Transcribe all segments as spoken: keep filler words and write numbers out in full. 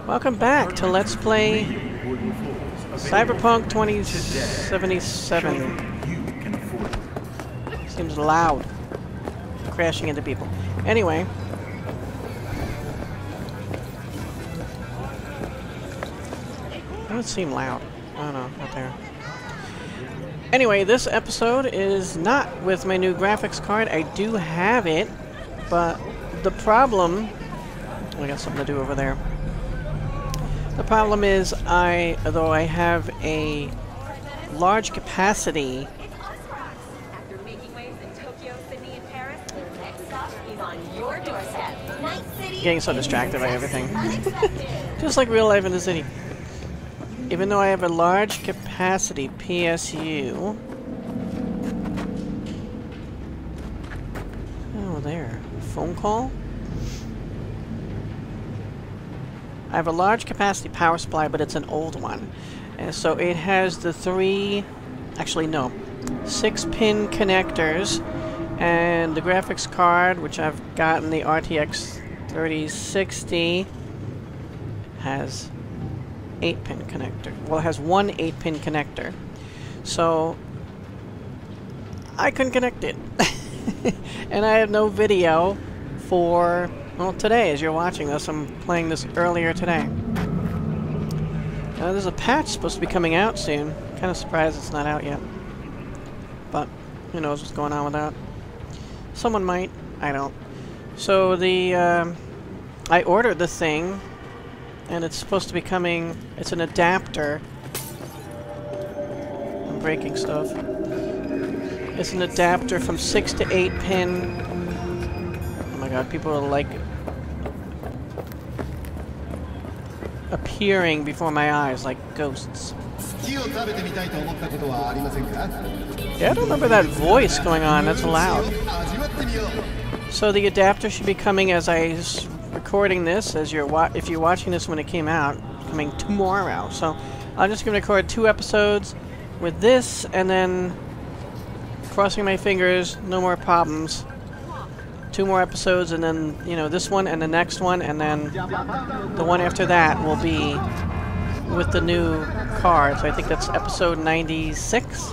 Welcome back to Let's Play Cyberpunk twenty seventy-seven. Seems loud. Crashing into people. Anyway. It doesn't seem loud. I don't know, out there. Anyway, this episode is not with my new graphics card. I do have it, but the problem... I got something to do over there. The problem is, I, although I have a large capacity... Getting so distracted by everything. Just like real life in the city. Even though I have a large capacity P S U... Oh, there. Phone call? I have a large capacity power supply, but it's an old one. And so it has the three... Actually, no. Six pin connectors. And the graphics card, which I've gotten, the R T X thirty sixty, has eight pin connector. Well, it has one eight pin connector. So I couldn't connect it. And I have no video for, well, today as you're watching this. I'm playing this earlier today. Now, there's a patch supposed to be coming out soon. Kind of surprised it's not out yet. But who knows what's going on with that. Someone might. I don't. So the um, I ordered the thing, and it's supposed to be coming. It's an adapter. I'm breaking stuff. It's an adapter from six to eight pin. Oh my god, people are like appearing before my eyes like ghosts. Yeah, I don't remember that voice going on. That's loud. So the adapter should be coming as I was recording this, as you're wa if you're watching this when it came out, coming tomorrow. So I'm just going to record two episodes with this, and then crossing my fingers, no more problems. Two more episodes, and then, you know, this one and the next one, and then the one after that will be with the new card. So I think that's episode ninety-six.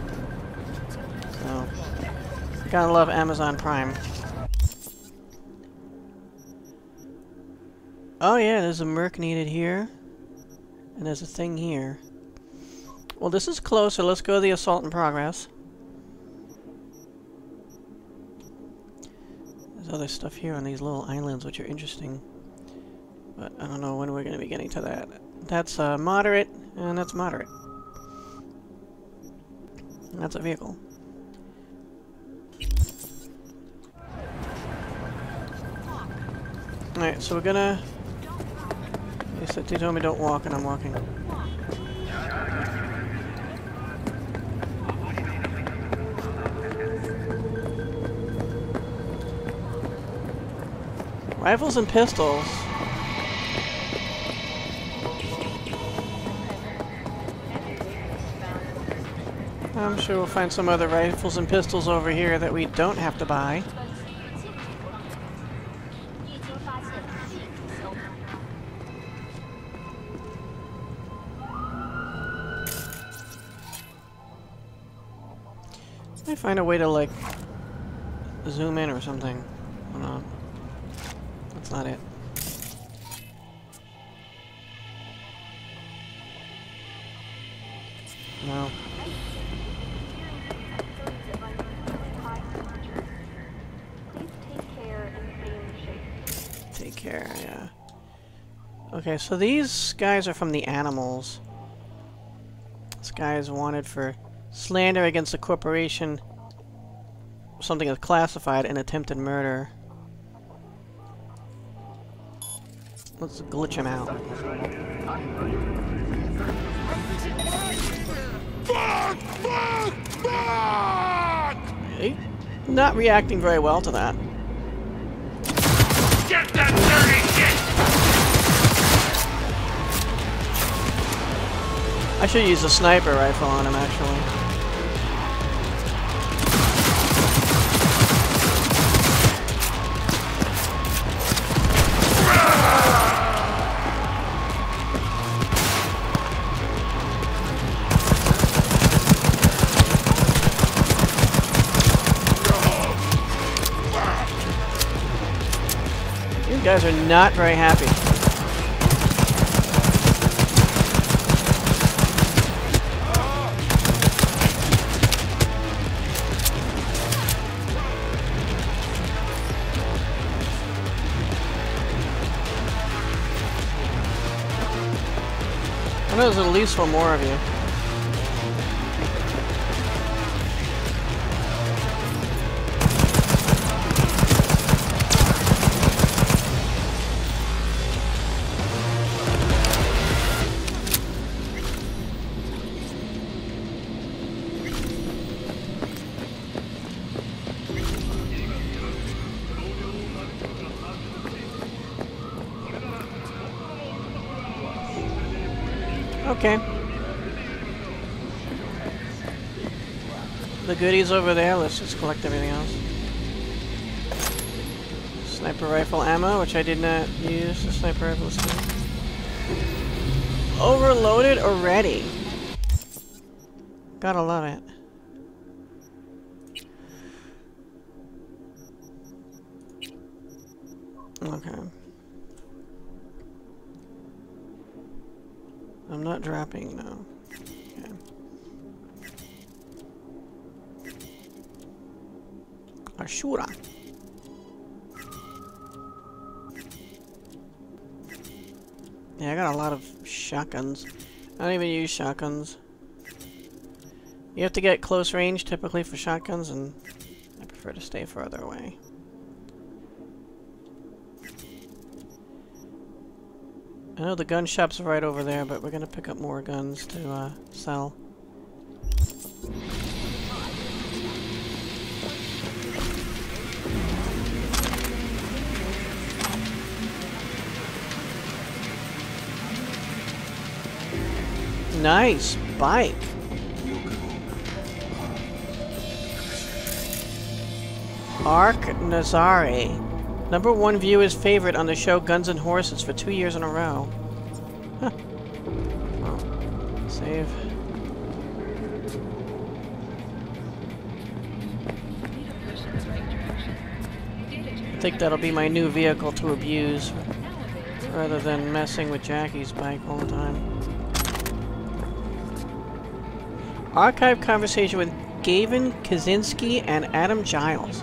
So, gotta love Amazon Prime. Oh yeah, there's a merc needed here. And there's a thing here. Well, this is closer. Let's go to the assault in progress. There's other stuff here on these little islands which are interesting. But I don't know when we're going to be getting to that. That's uh, moderate, and that's moderate. And that's a vehicle. Alright, so we're gonna... They said they told me don't walk, and I'm walking. Rifles and pistols. I'm sure we'll find some other rifles and pistols over here that we don't have to buy. Let me find a way to, like, zoom in or something. Hold on. That's not it. No. Take care, yeah. Okay, so these guys are from the animals. This guy is wanted for slander against a corporation. Something is classified and attempted murder. Let's glitch him out. Fuck! Fuck! Fuck! He's not reacting very well to that. Get that dirty shit! I should use a sniper rifle on him, actually. guys are not very happy. I know there's at least one more of you. Okay. The goodies over there, let's just collect everything else. Sniper rifle ammo, which I did not use. The sniper rifle is overloaded already. Gotta love it. Okay. I'm not dropping, no. Okay. Ashura. Yeah, I got a lot of shotguns. I don't even use shotguns. You have to get close range typically for shotguns, and I prefer to stay further away. I know the gun shop's right over there, but we're gonna pick up more guns to uh, sell. Nice bike. Ark Nazare. Number one viewer's favorite on the show Guns and Horses for two years in a row. Huh. Oh. Save. I think that'll be my new vehicle to abuse, rather than messing with Jackie's bike all the time. Archive conversation with Gavin Kaczynski and Adam Giles.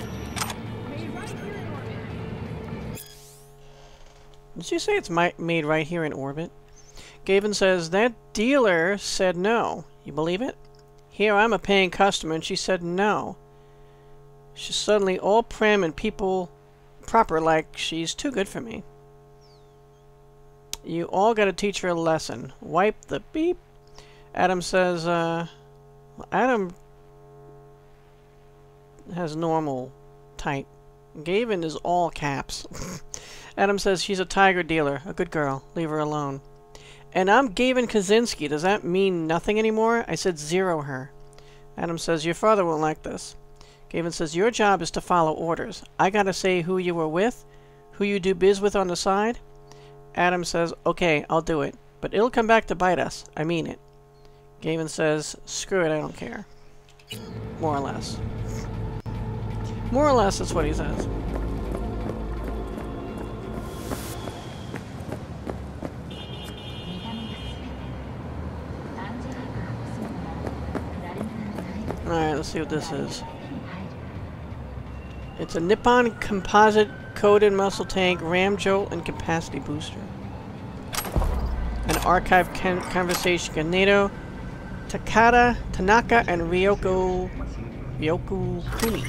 Did you say it's my made right here in orbit? Gavin says, that dealer said no. You believe it? Here I'm a paying customer and she said no. She's suddenly all prim and people proper like she's too good for me. You all gotta teach her a lesson. Wipe the beep. Adam says, uh... Adam has normal type. Gavin is all caps. Adam says she's a Tyger dealer, a good girl. Leave her alone. And I'm Gavin Kaczynski. Does that mean nothing anymore? I said zero her. Adam says your father won't like this. Gavin says your job is to follow orders. I gotta say who you were with, who you do biz with on the side. Adam says, okay, I'll do it. But it'll come back to bite us. I mean it. Gavin says, screw it, I don't care. More or less. More or less, that's what he says. Alright, let's see what this is. It's a Nippon composite coated muscle tank, ram jolt, and capacity booster. An archive con conversation with NATO, Takada, Tanaka, and Ryoko Ryoko Kuni.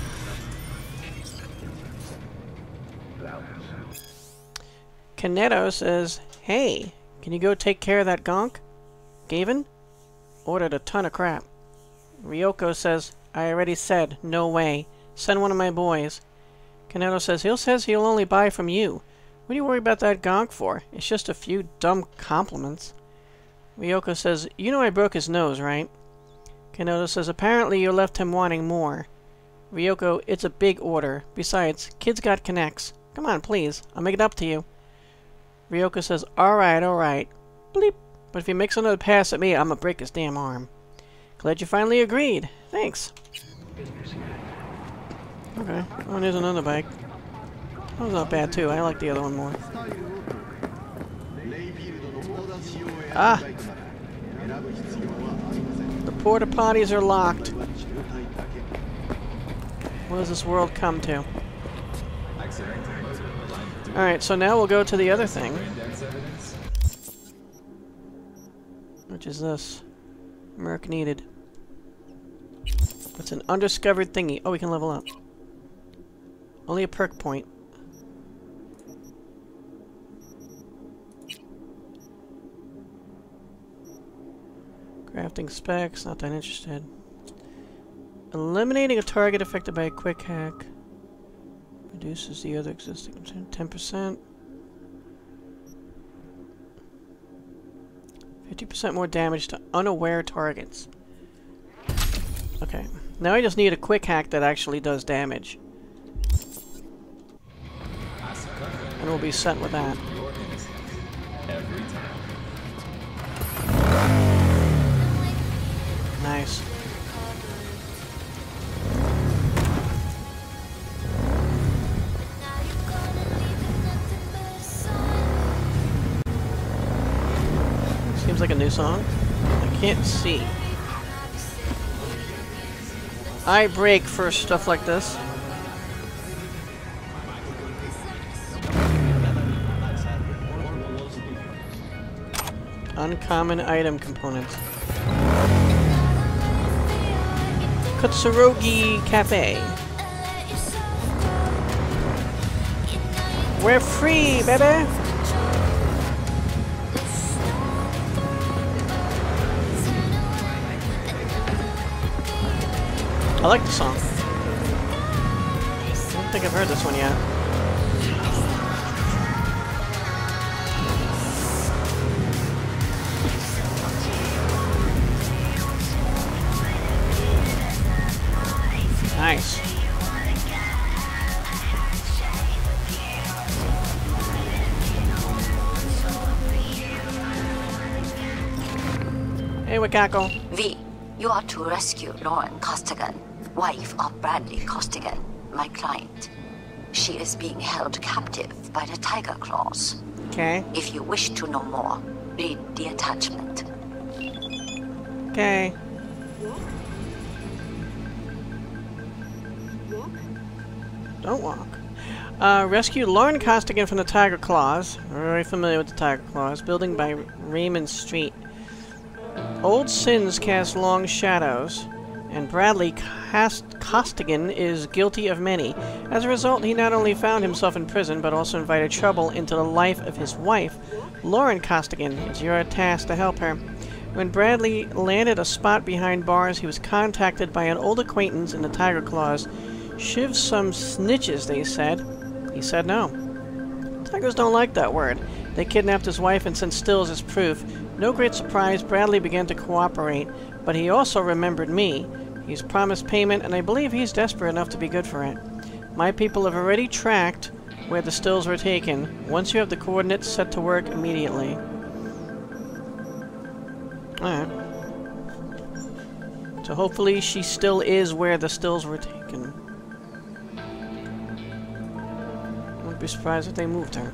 Kaneto says, hey, can you go take care of that gonk? Gavin? Ordered a ton of crap. Ryoko says, I already said, no way. Send one of my boys. Kaneto says, he says he'll only buy from you. What do you worry about that gonk for? It's just a few dumb compliments. Ryoko says, you know I broke his nose, right? Kaneto says, apparently you left him wanting more. Ryoko, it's a big order. Besides, kids got connects. Come on, please. I'll make it up to you. Ryoko says, alright, alright. Bleep. But if he makes another pass at me, I'm gonna break his damn arm. Glad you finally agreed. Thanks. Okay. Oh, there's another bike. That was not bad too. I like the other one more. Ah! The porta potties are locked. What does this world come to? Alright, so now we'll go to the other thing. Which is this. Merc needed. It's an undiscovered thingy. Oh, we can level up. Only a perk point. Crafting specs, not that interested. Eliminating a target affected by a quick hack. Reduces the other existing ten percent. fifty percent more damage to unaware targets. Okay. Now I just need a quick hack that actually does damage. And we'll be set with that. Nice. Seems like a new song. I can't see. I break for stuff like this. Uncommon item components. Kutsurogi Cafe. We're free, baby! I like the song. I don't think I've heard this one yet. Nice. Hey, Wakako. V, you are to rescue Lauren Costigan, wife of Bradley Costigan, my client. She is being held captive by the Tyger Claws. Okay. If you wish to know more, read the attachment. Okay. Don't walk. Uh, rescue Lauren Costigan from the Tyger Claws. Very familiar with the Tyger Claws. Building by Raymond Street. Old sins cast long shadows, and Bradley Costigan is guilty of many. As a result, he not only found himself in prison, but also invited trouble into the life of his wife, Lauren Costigan. It's your task to help her. When Bradley landed a spot behind bars, he was contacted by an old acquaintance in the Tyger Claws. Shiv some snitches, they said. He said no. Tigers don't like that word. They kidnapped his wife and sent stills as proof. No great surprise, Bradley began to cooperate, but he also remembered me. He's promised payment, and I believe he's desperate enough to be good for it. My people have already tracked where the stills were taken. Once you have the coordinates, set to work immediately. Alright. So hopefully she still is where the stills were taken. Wouldn't be surprised if they moved her.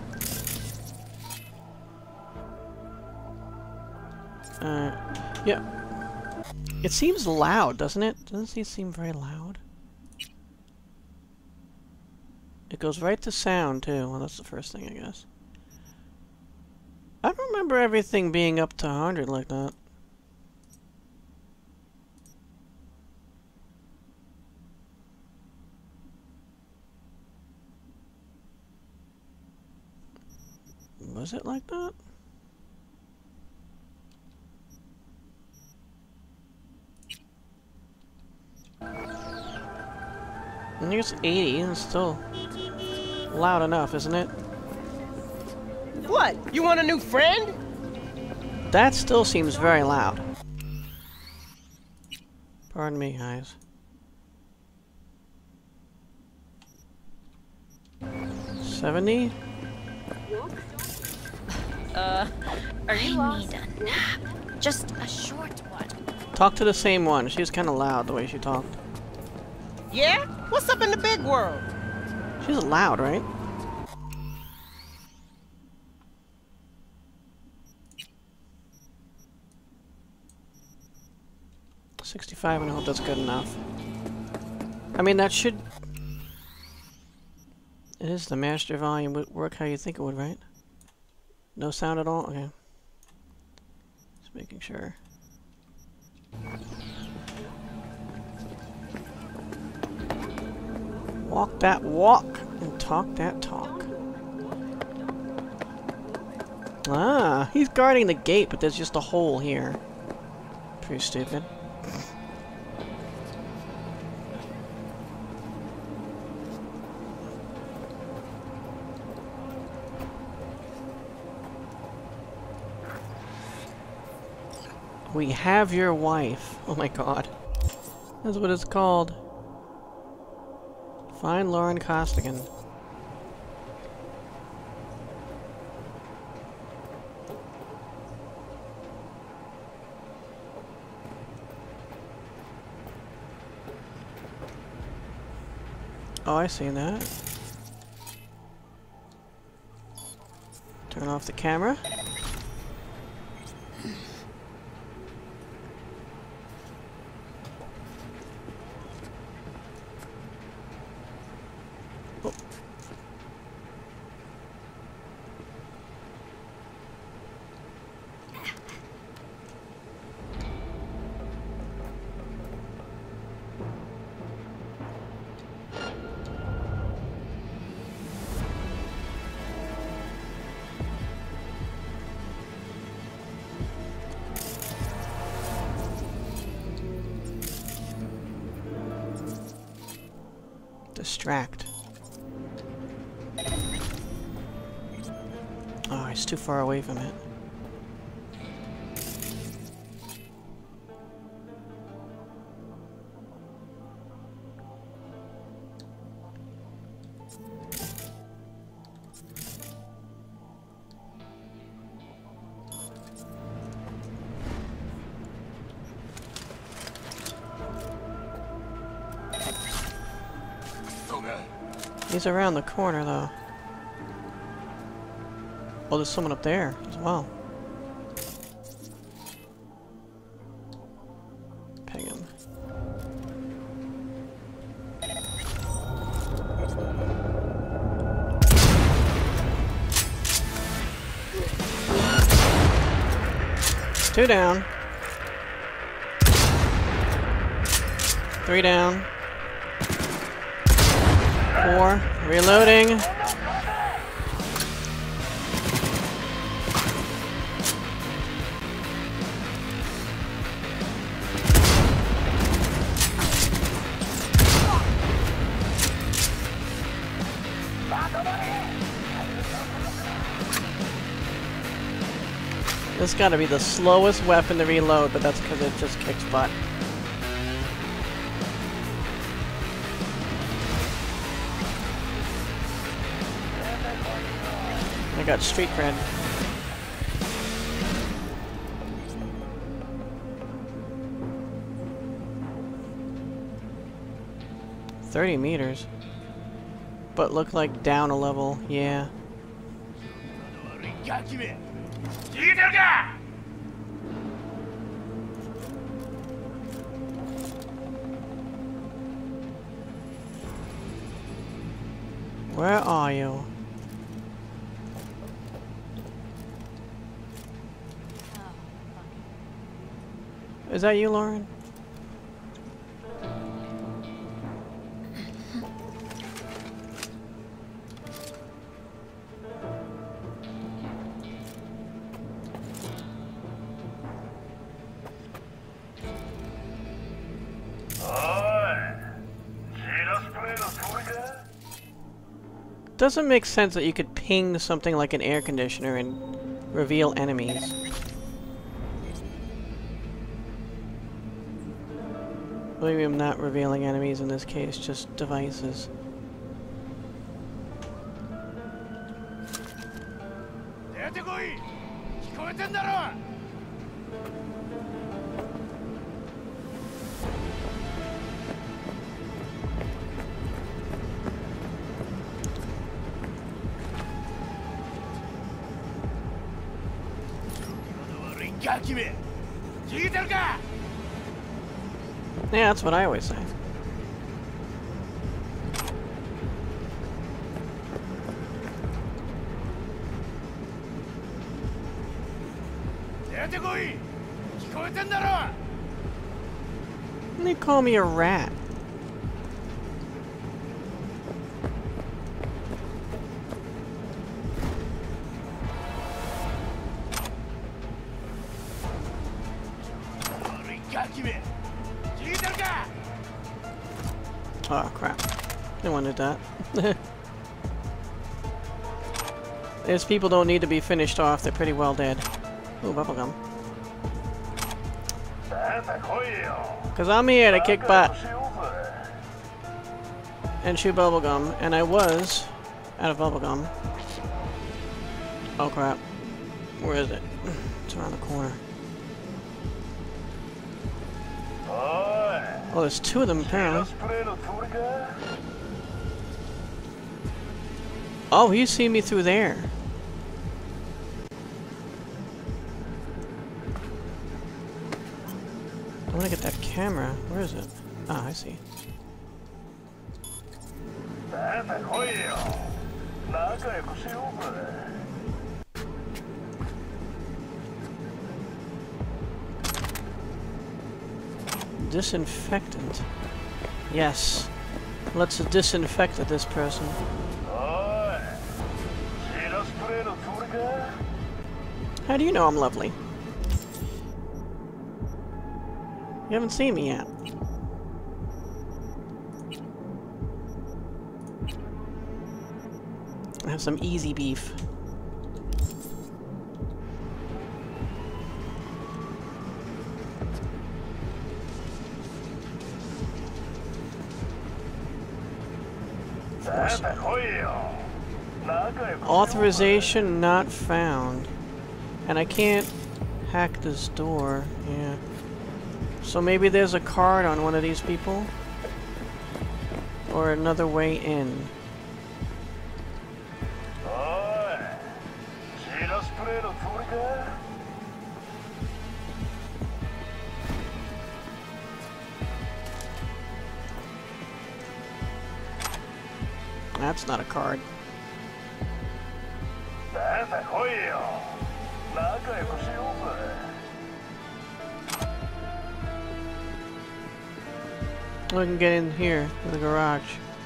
Uh, yeah. It seems loud, doesn't it? Doesn't it seem very loud? It goes right to sound, too. Well, that's the first thing, I guess. I don't remember everything being up to one hundred like that. Was it like that? I think it's eighty, and it's still loud enough, isn't it? What? You want a new friend? That still seems very loud. Pardon me, guys. seventy? Uh, are you lost? I need a nap. Just a short one. Talk to the same one. She was kind of loud the way she talked. Yeah? What's up in the big world? She's loud, right? sixty-five, and I hope that's good enough. I mean, that should... It is the master volume. Would work how you think it would, right? No sound at all? Okay. Just making sure. Walk that walk and talk that talk. Ah, he's guarding the gate, but there's just a hole here. Pretty stupid. We have your wife. Oh my god. That's what it's called. Find Lauren Costigan. Oh, I see that. Turn off the camera. Oh. Distract. Oh, he's too far away from it. He's around the corner, though. Oh, there's someone up there as well. Ping him. Two down. Three down. Four. Reloading. This gotta be the slowest weapon to reload, but that's because it just kicks butt. I got street cred. Thirty meters. But look like down a level, yeah. Where are you? Is that you, Lauren? Doesn't make sense that you could ping something like an air conditioner and reveal enemies. Maybe I'm not revealing enemies in this case, just devices. Yeah, that's what I always say. They call me a rat. Oh crap. I wanted that. These people don't need to be finished off, they're pretty well dead. Ooh, bubblegum. Cause I'm here to kick butt and chew bubblegum, and I was out of bubblegum. Oh crap. Where is it? It's around the corner. Oh, there's two of them apparently. Oh, he's seen me through there. I want to get that camera. Where is it? Ah, I see. Disinfectant. Yes. Let's disinfect this person. How do you know I'm lovely? You haven't seen me yet. I have some easy beef. Authorization not found. And I can't hack this door. Yeah. So maybe there's a card on one of these people? Or another way in. That's not a card. I can get in here to the garage.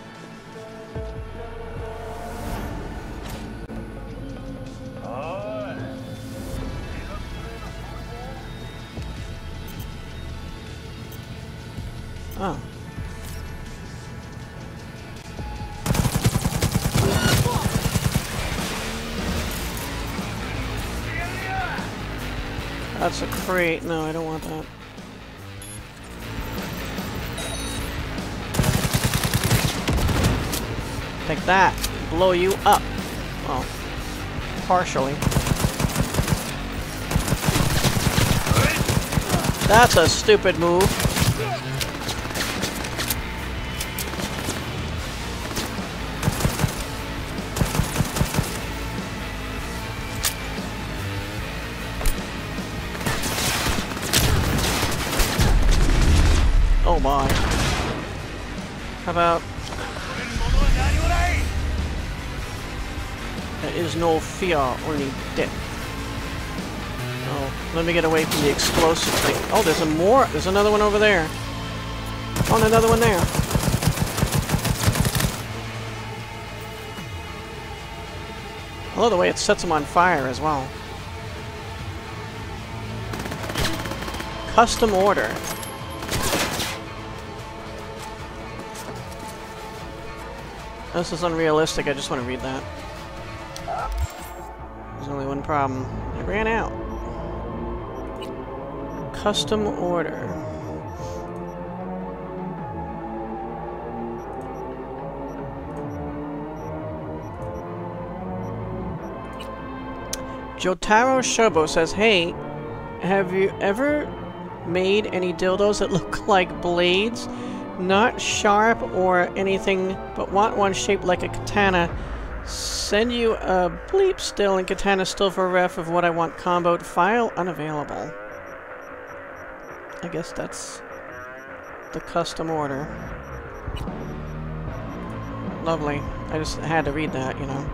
Oh. That's a crate. No, I don't want that. Take that. Blow you up. Well, partially. That's a stupid move. Oh my. How about... There is no fear, only death. Oh, let me get away from the explosive thing. Oh, there's a more. There's another one over there. Oh, and another one there. I love the way it sets them on fire as well. Custom order. This is unrealistic. I just want to read that. There's only one problem. It ran out. Custom order. Jotaro Shobo says, hey, have you ever made any dildos that look like blades? Not sharp or anything, but want one shaped like a katana Send you a bleep still and katana still for ref of what I want comboed. File unavailable. I guess that's the custom order. Lovely. I just had to read that, you know.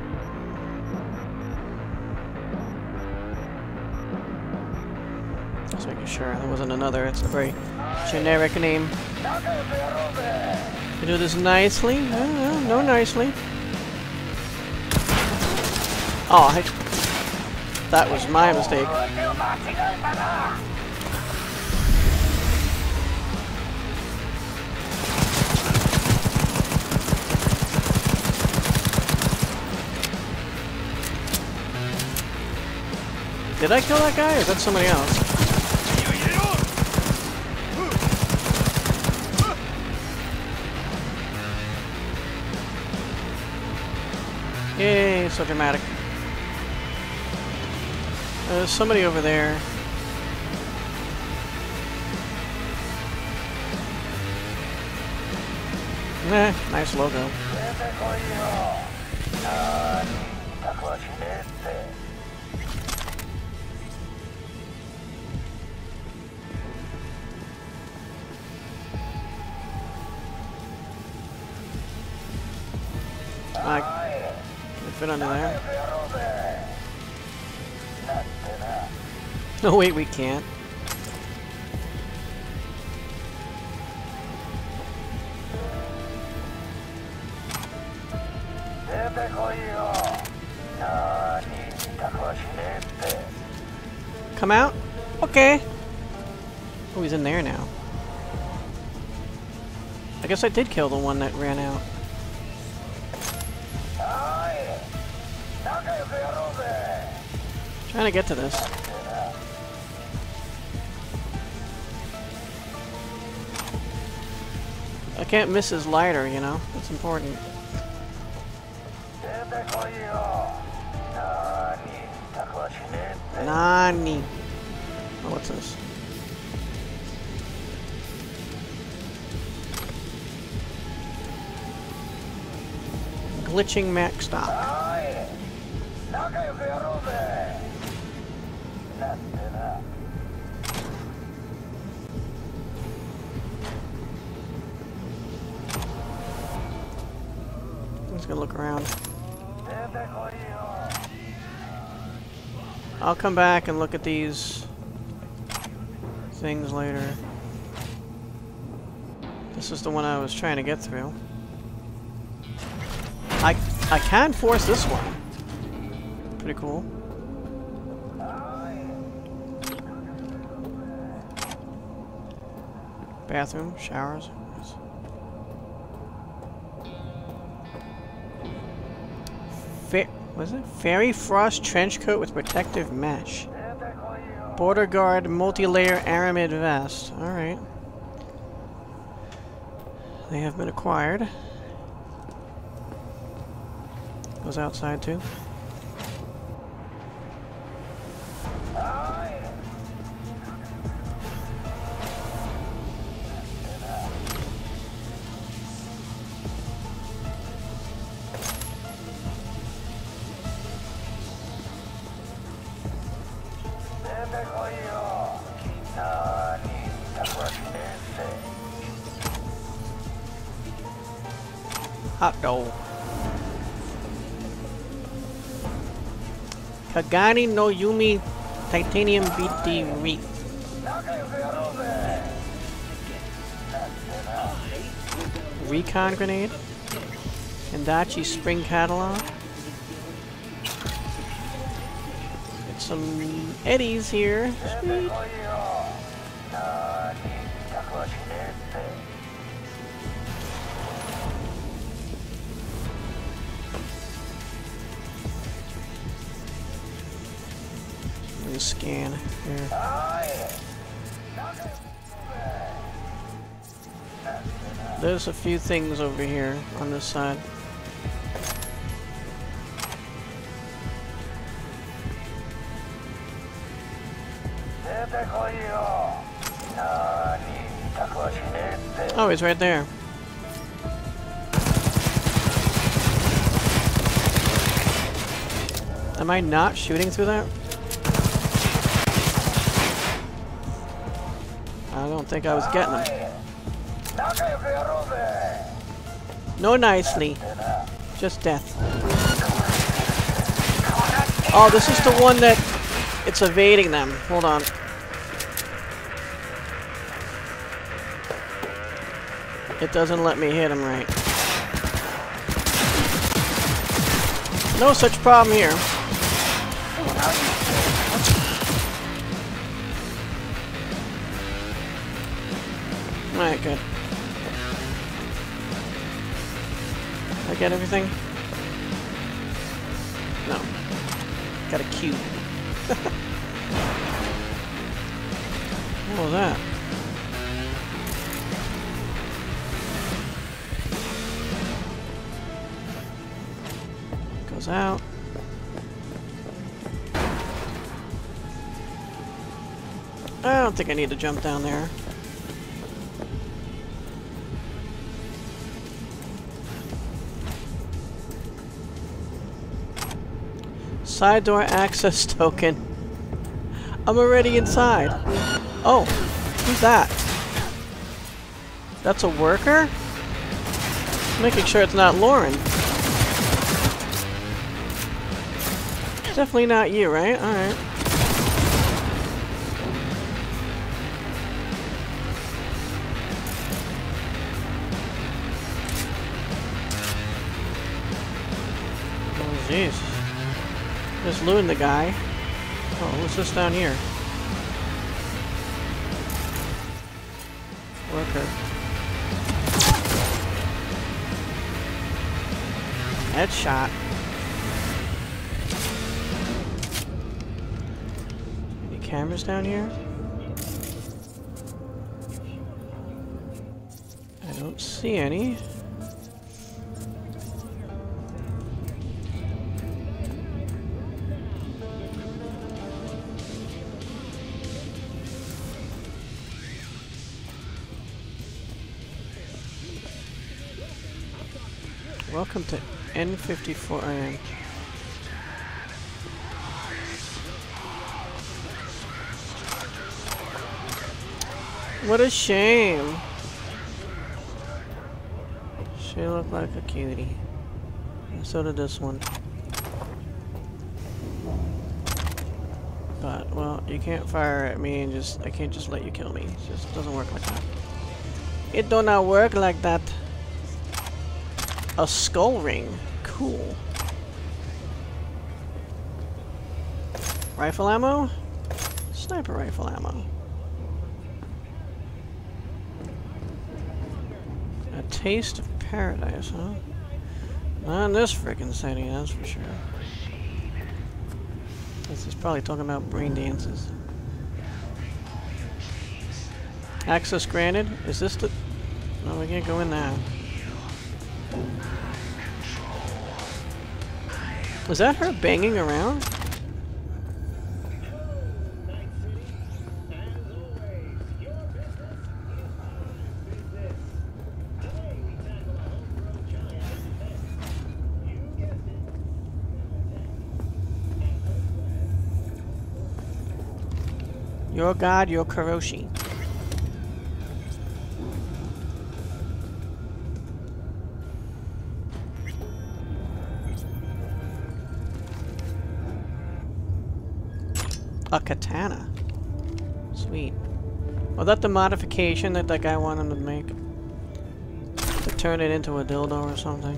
Just making sure there wasn't another. It's a very generic name. You do this nicely? No, no, no nicely. Oh, I, that was my mistake. Did I kill that guy, or is that somebody else? Yay, so dramatic. There's somebody over there. Nah, nice logo. I can fit under there. No, wait, we can't. Come out? Okay. Oh, he's in there now. I guess I did kill the one that ran out. Trying to get to this. I can't miss his lighter, you know? That's important. Nani. Oh, what's this? Glitching Mac stop. I'm just gonna look around. I'll come back and look at these things later. This is the one I was trying to get through. I I can force this one. Pretty cool. Bathroom, showers. Fa what is it? Fairy Frost trench coat with protective mesh. Border guard multi-layer aramid vest. Alright. They have been acquired. Goes outside too. Hot dog. Kagani no Yumi Titanium B D Wreath. Recon grenade. Kendachi spring catalog. Get some eddies here. Sweet. Scan here. There's a few things over here on this side. Oh, he's right there. Am I not shooting through that? I don't think I was getting them. No nicely. Just death. Oh, this is the one that it's evading them. Hold on. It doesn't let me hit him right. No such problem here. Alright, good. Did I get everything? No. Got a cube. What was that? Goes out. I don't think I need to jump down there. Side door access token. I'm already inside. Oh, who's that? That's a worker? Making sure it's not Lauren. Definitely not you, right? Alright. Oh, jeez. Just looting the guy. Oh, what's this down here? Worker. Headshot. Any cameras down here? I don't see any. Welcome to N fifty-four I M. What a shame. She looked like a cutie. And so did this one. But, well, you can't fire at me and just, I can't just let you kill me. It just doesn't work like that. It do not work like that. A skull ring. Cool. Rifle ammo? Sniper rifle ammo. A taste of paradise, huh? Not in this frickin' city, that's for sure. This is probably talking about brain dances. Access granted? Is this the... No, we can't go in now. Was that her banging around? Your god, your Karoshi. A katana. Sweet. Was that the modification that that guy wanted him to make? To turn it into a dildo or something?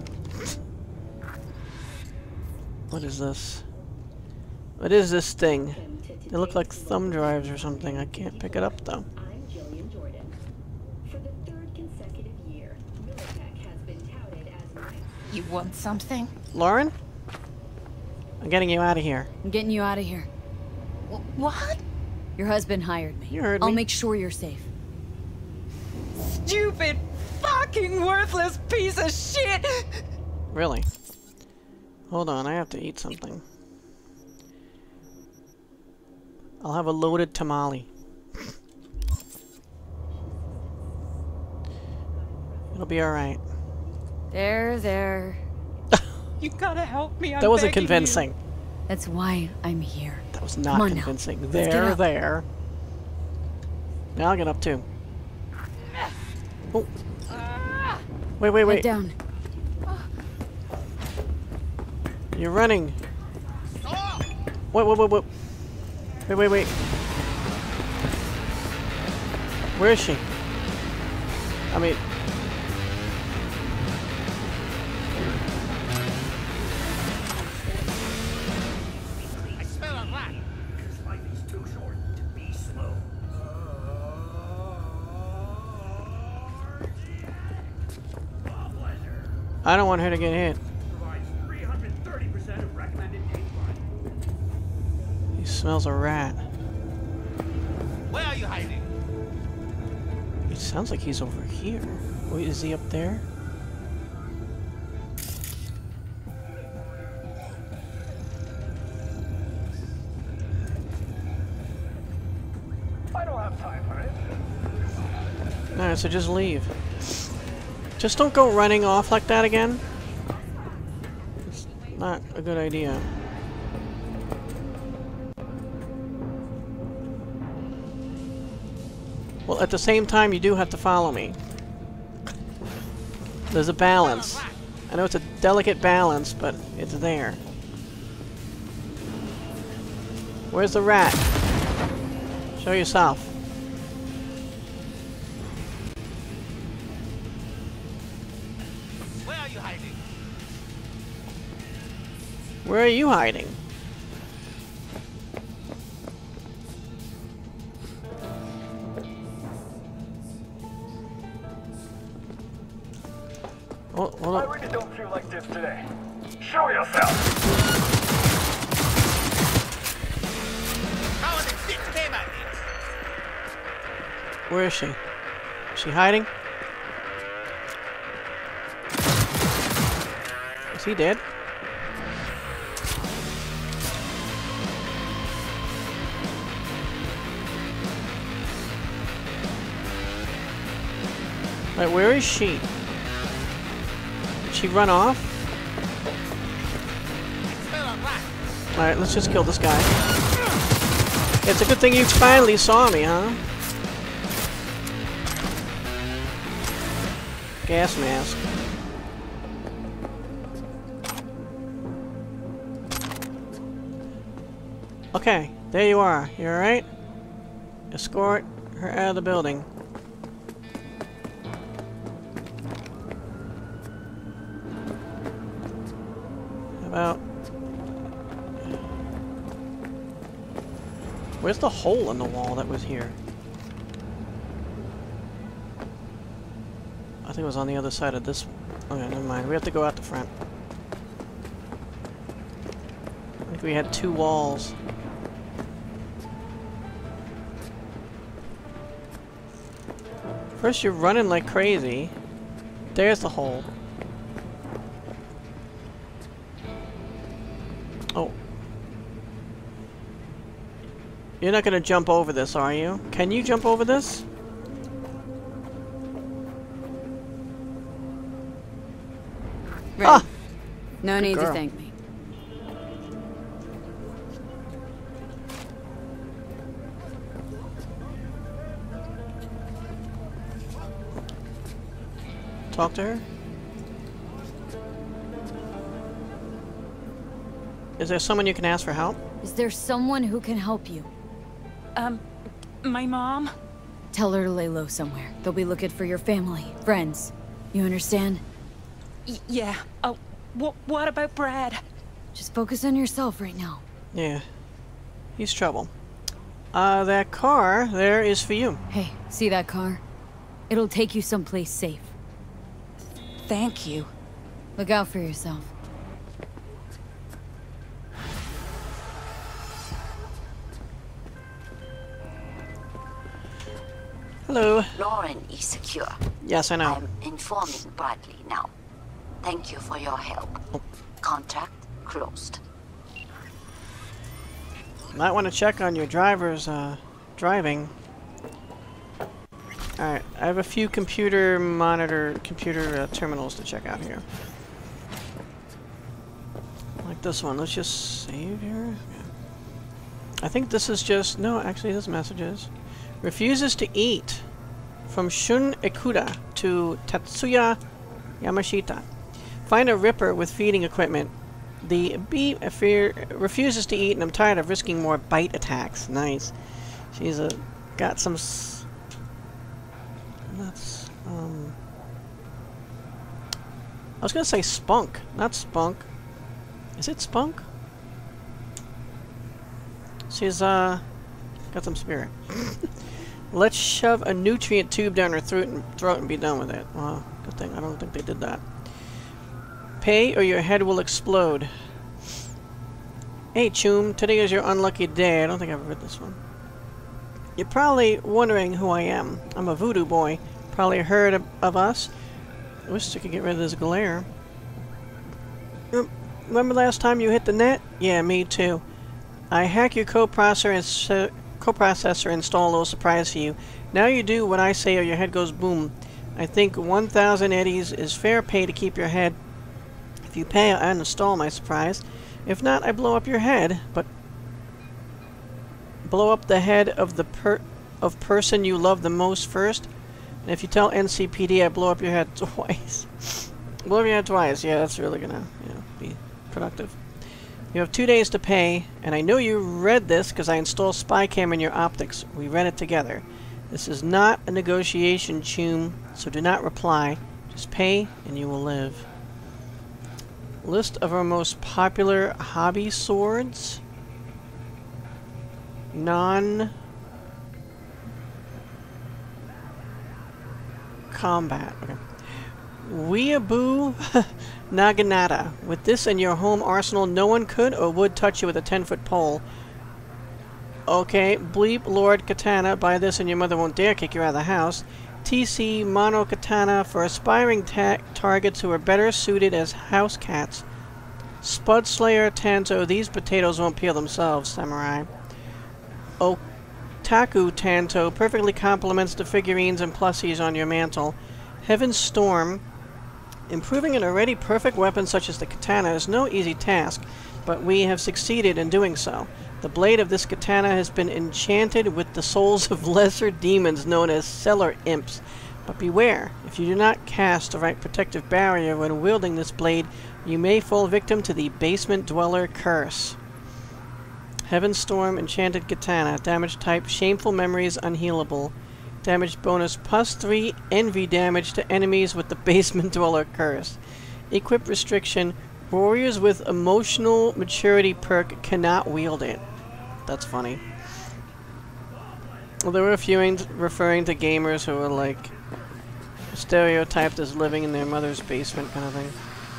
What is this? What is this thing? They look like thumb drives or something. I can't pick it up though. You want something? Lauren? I'm getting you out of here. I'm getting you out of here. What? Your husband hired me. You heard I'll me. make sure you're safe. Stupid, fucking worthless piece of shit! Really? Hold on, I have to eat something. I'll have a loaded tamale. It'll be alright. There, there. You gotta help me. I'm That wasn't begging convincing. you. That's why I'm here. That was not Come on convincing. now. Let's get There, up. there. Now I'll get up too. Oh. Wait, wait, Head wait. down. You're running. Wait, wait, wait, wait. Wait, wait, wait. Where is she? I mean... I smell a rat. This life is too short to be slow. I don't want her to get hit. Provides three hundred thirty percent of recommended gameplay. He smells a rat. Where are you hiding? It sounds like he's over here. Wait, is he up there? I don't have time for it. Alright, so just leave. Just don't go running off like that again. It's not a good idea. Well, at the same time, you do have to follow me. There's a balance. I know it's a delicate balance, but it's there. Where's the rat? Show yourself. Where are you hiding? Where are you hiding? Oh, hold I on. really don't feel like this today. Show yourself. How are the shit came at me? Where is she? Is she hiding? Is he dead? Wait, where is she? Did she run off? Alright, let's just kill this guy. It's a good thing you finally saw me, huh? Gas mask. Okay, there you are. You alright? Escort her out of the building. How about... Where's the hole in the wall that was here? I think it was on the other side of this... Okay, never mind. We have to go out the front. I think we had two walls. First you're running like crazy. There's the hole. Oh. You're not gonna jump over this, are you? Can you jump over this? Red. Ah! No need girl. to thank me. Talk to her? Is there someone you can ask for help? Is there someone who can help you? Um, my mom? Tell her to lay low somewhere. They'll be looking for your family, friends. You understand? Y yeah. Oh, wh what about Brad? Just focus on yourself right now. Yeah. He's trouble. Uh, that car there is for you. Hey, see that car? It'll take you someplace safe. Thank you. Look out for yourself. Hello. Lauren is secure. Yes, I know. I'm informing Bradley now. Thank you for your help. Oh. Contract closed. Might want to check on your driver's uh, driving. Alright, I have a few computer monitor, computer uh, terminals to check out here. Like this one. Let's just save here. Yeah. I think this is just... No, actually this messages. Refuses to eat. From Shun Ikuda to Tatsuya Yamashita. Find a ripper with feeding equipment. The bee fear refuses to eat, and I'm tired of risking more bite attacks. Nice. She's a got some. S that's um. I was gonna say spunk, not spunk. Is it spunk? She's uh got some spirit. Let's shove a nutrient tube down her throat and throat and be done with it. Well, good thing I don't think they did that. Pay or your head will explode. Hey, Choom, today is your unlucky day. I don't think I've read this one. You're probably wondering who I am. I'm a voodoo boy. Probably heard of, of us. I wish I could get rid of this glare. Remember last time you hit the net? Yeah, me too. I hack your coprocessor and coprocessor install a little surprise for you. Now you do what I say or your head goes boom. I think one thousand eddies is fair pay to keep your head. If you pay, I uninstall my surprise. If not, I blow up your head, but blow up the head of the per of person you love the most first. And if you tell N C P D, I blow up your head twice. Blow up your head twice. Yeah, that's really gonna, you know, be productive. You have two days to pay, and I know you read this because I installed SpyCam in your optics. We read it together. This is not a negotiation, Choom, so do not reply. Just pay, and you will live. List of our most popular hobby swords. Non combat. Okay. Weeaboo Naginata. With this in your home arsenal, no one could or would touch you with a ten foot pole. Okay, Bleep Lord Katana. Buy this and your mother won't dare kick you out of the house. T C Mono Katana for aspiring ta targets who are better suited as house cats. Spud Slayer Tanto. These potatoes won't peel themselves, Samurai. Otaku Tanto. Perfectly complements the figurines and plushies on your mantle. Heaven's Storm. Improving an already perfect weapon such as the katana is no easy task, but we have succeeded in doing so. The blade of this katana has been enchanted with the souls of lesser demons known as cellar imps. But beware, if you do not cast the right protective barrier when wielding this blade, you may fall victim to the basement dweller curse. Heaven's Storm, enchanted katana, damage type, shameful memories, unhealable. Damage bonus plus three envy damage to enemies with the basement dweller curse. Equip restriction, warriors with emotional maturity perk cannot wield it. That's funny. Well, they were referring to, referring to gamers who were like stereotyped as living in their mother's basement kind of thing.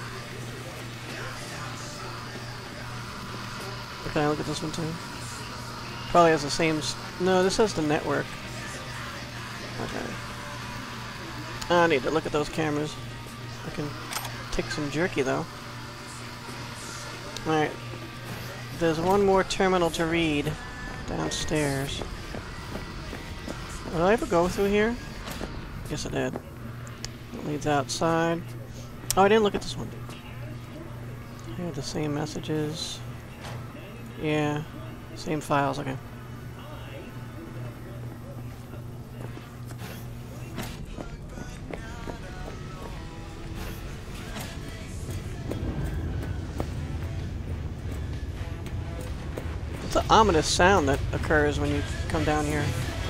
Can I look at this one too? Probably has the same... S no, this has the network. Okay. I need to look at those cameras. I can take some jerky though. Alright. There's one more terminal to read downstairs. Did I ever go through here? Yes, I did. It leads outside. Oh, I didn't look at this one. I have the same messages. Yeah. Same files, okay. It's an ominous sound that occurs when you come down here.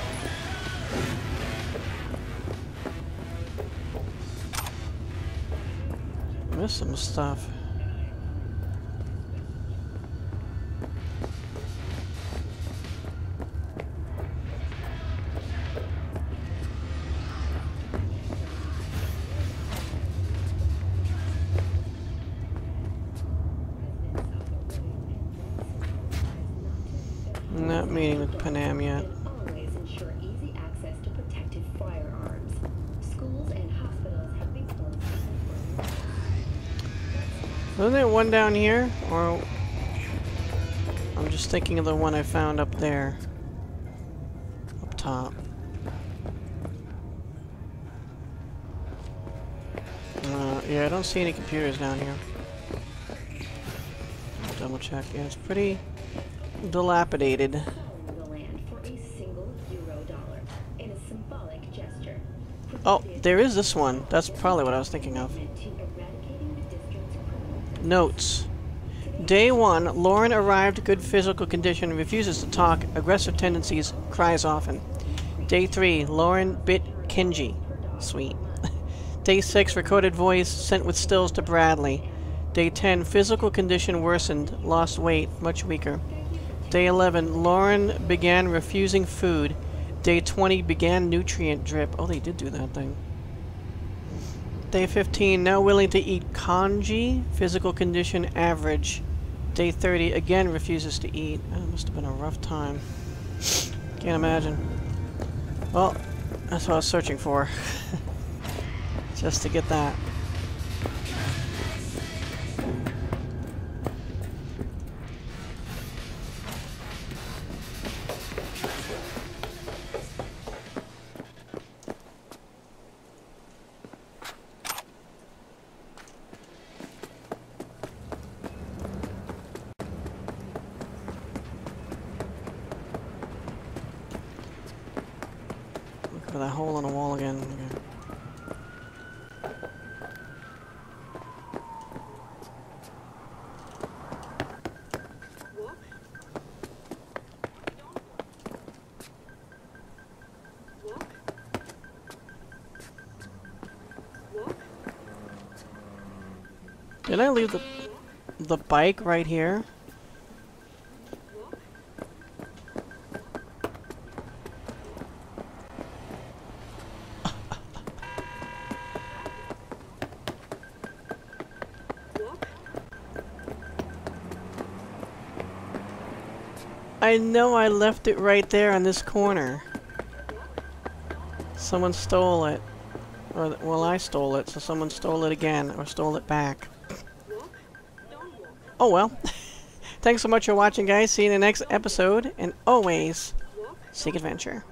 I missed some stuff. Not meeting with Panam yet. Always ensure easy access to protective firearms. Schools and hospitals have been closed. Wasn't there one down here? Or I'm just thinking of the one I found up there. Up top. Uh, yeah, I don't see any computers down here. double check. Yeah, it's pretty dilapidated. The land for a single euro dollar in a symbolic gesture. Oh, there is this one. That's probably what I was thinking of. To eradicating the district's criminal Notes. Day one, Lauren arrived good physical condition, refuses to talk, aggressive tendencies, cries often. Day three, Lauren bit Kenji. Sweet. Day six, recorded voice, sent with stills to Bradley. Day ten, physical condition worsened, lost weight, much weaker. Day eleven, Lauren began refusing food. Day twenty, began nutrient drip. Oh, they did do that thing. Day fifteen, now willing to eat kanji, physical condition average. Day thirty, again refuses to eat. That must have been a rough time. Can't imagine. Well, that's what I was searching for. Just to get that. For that hole in the wall again. Okay. Did I leave the the bike right here? I know I left it right there on this corner. Someone stole it. Or, well, I stole it, so someone stole it again, or stole it back. Oh well. Thanks so much for watching, guys. See you in the next episode, and always, seek adventure.